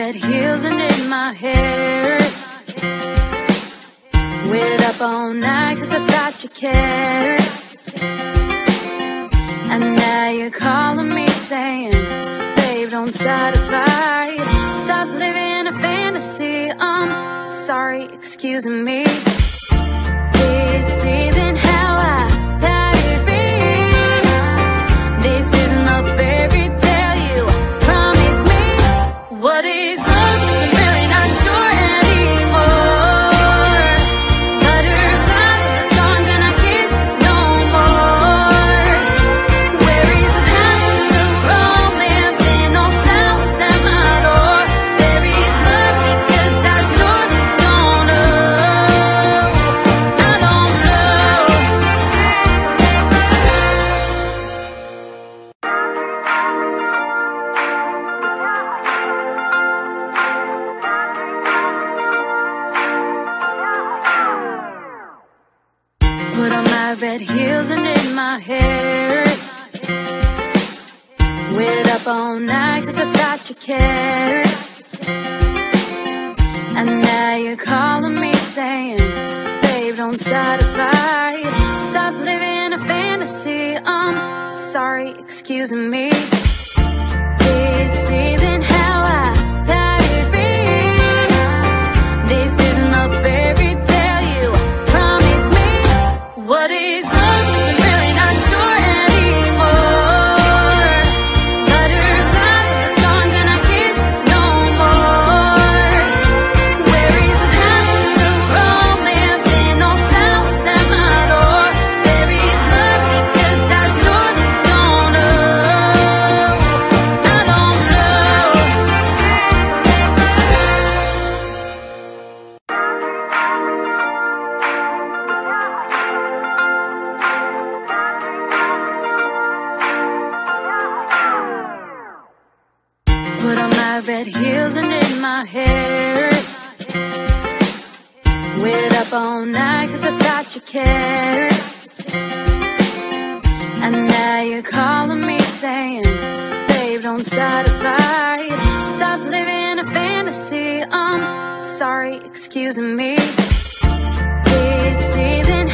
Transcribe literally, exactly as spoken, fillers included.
red heels and in my hair. Waited up all night cause I thought you cared. And now you're calling me saying, babe, don't start a fight. Stop living a fantasy, I'm sorry, excuse me. This isn't how I thought it'd be. This isn't the fairy tale you promised me. What is love? 'Cause I'm really not sure anymore. Butterflies and the songs and our kisses no more. Where is the passion, the romance, and those flowers at my door? Where is love? Because I surely don't know. I don't know. Put on my red heels and in my hair. Waited up all night cause I thought you cared. And now you're calling me saying, babe, don't start a fight. Stop living a fantasy, I'm sorry, excuse me. This isn't how I thought it'd be. This isn't the fairy tale you promised me. What is love? 'Cause I'm really not sure anymore. Butterflies and the songs and our kisses no more. Where is the passion, the romance, and those flowers at my door? Where is love? Because I surely don't know. I don't know. Put on my red heels and in my hair. Waited up all night cause I thought you cared. And now you're calling me saying, babe, don't start a fight. Stop living a fantasy, I'm sorry, excuse me. This isn't